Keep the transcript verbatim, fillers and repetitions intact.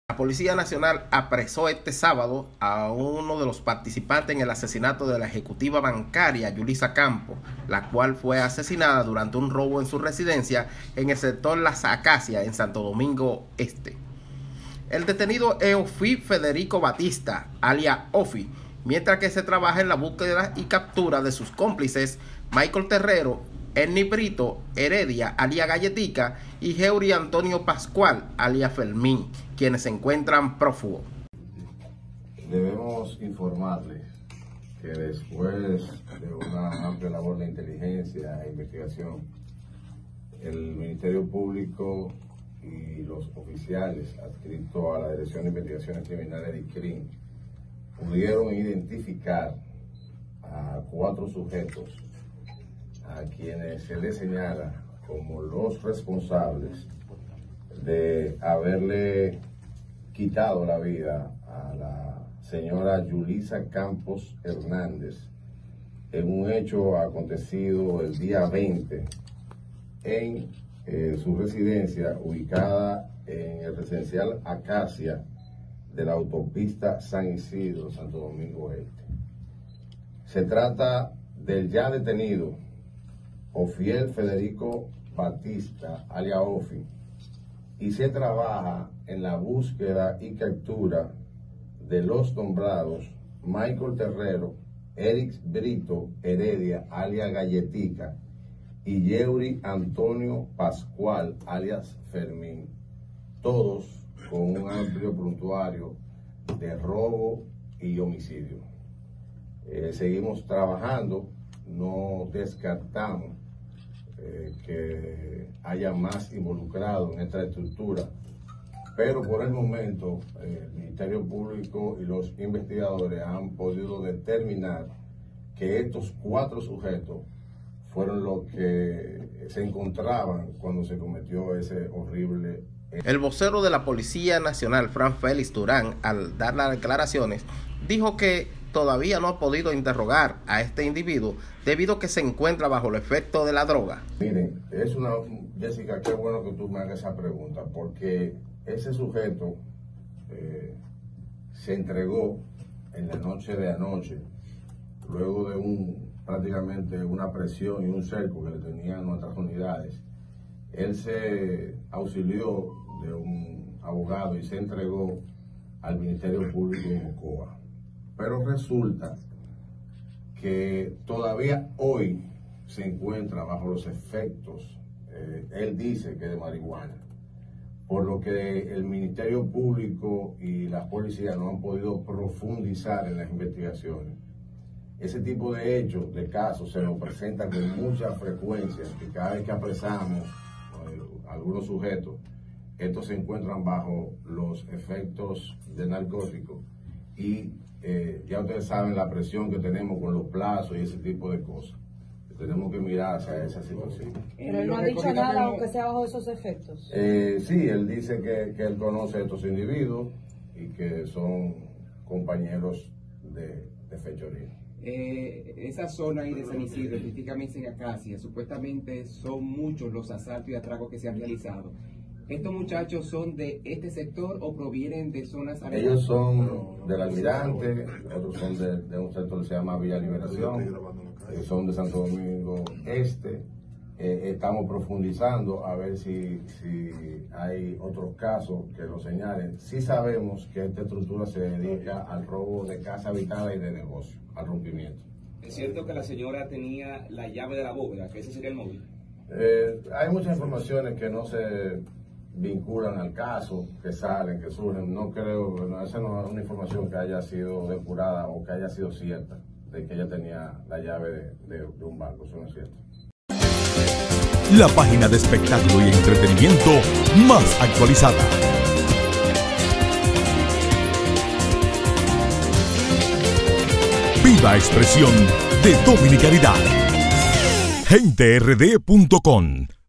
La Policía Nacional apresó este sábado a uno de los participantes en el asesinato de la ejecutiva bancaria Yulisa Campos, la cual fue asesinada durante un robo en su residencia en el sector Las Acacias, en Santo Domingo Este. El detenido es Ofi Federico Batista, alias Ofi, mientras que se trabaja en la búsqueda y captura de sus cómplices Michael Terrero, Ernie Brito Heredia, alias Galletica, y Jeury Antonio Pascual, alias Fermín, quienes se encuentran prófugos. Debemos informarles que después de una amplia labor de inteligencia e investigación, el Ministerio Público y los oficiales adscritos a la Dirección de Investigaciones Criminales de DICRIM pudieron identificar a cuatro sujetos a quienes se les señala como los responsables de haberle quitado la vida a la señora Yulisa Campos Hernández en un hecho acontecido el día veinte en eh, su residencia ubicada en el residencial Acacia de la autopista San Isidro, Santo Domingo Este. Se trata del ya detenido Ofiel Federico Batista, alias Ofi, y se trabaja en la búsqueda y captura de los nombrados Michael Terrero, Eric Brito Heredia, alias Galletica, y Jeury Antonio Pascual, alias Fermín, todos con un amplio prontuario de robo y homicidio. Eh, seguimos trabajando, no descartamos eh, que haya más involucrados en esta estructura, pero por el momento eh, el Ministerio Público y los investigadores han podido determinar que estos cuatro sujetos fueron los que se encontraban cuando se cometió ese horrible. El vocero de la Policía Nacional, Fran Félix Durán, al dar las declaraciones, dijo que todavía no ha podido interrogar a este individuo debido a que se encuentra bajo el efecto de la droga. Miren, es una, Jessica, qué bueno que tú me hagas esa pregunta, porque ese sujeto eh, se entregó en la noche de anoche, luego de un prácticamente una presión y un cerco que le tenían nuestras unidades. Él se auxilió de un abogado y se entregó al Ministerio Público de Mocoa. Pero resulta que todavía hoy se encuentra bajo los efectos, eh, él dice que de marihuana, por lo que el Ministerio Público y las policías no han podido profundizar en las investigaciones. Ese tipo de hechos, de casos, se nos presentan con mucha frecuencia, que cada vez que apresamos eh, algunos sujetos, estos se encuentran bajo los efectos de narcóticos y eh, ya ustedes saben la presión que tenemos con los plazos y ese tipo de cosas. Tenemos que mirar hacia esa situación. Pero él no ha dicho nada, aunque sea bajo esos efectos. Eh, sí, él dice que, que él conoce a estos individuos y que son compañeros de, de fechoría. Eh, esa zona ahí de San Isidro, específicamente en Acacia, supuestamente son muchos los asaltos y atracos que se han realizado. ¿Estos muchachos son de este sector o provienen de zonas aledañas? Ellos son del Almirante, otros son de, de un sector que se llama Villa Liberación, ellos son de Santo Domingo Este. Eh, estamos profundizando a ver si, si hay otros casos que lo señalen. Sí sabemos que esta estructura se dedica al robo de casa habitada y de negocio, al rompimiento. ¿Es cierto que la señora tenía la llave de la bóveda, que ese sería el móvil? Eh, hay muchas informaciones que no se vinculan al caso, que salen, que surgen. No creo, bueno, esa no es una información que haya sido depurada o que haya sido cierta, de que ella tenía la llave de, de, de un banco, eso no es cierto. La página de espectáculo y entretenimiento más actualizada. Viva expresión de dominicanidad. gente r d punto com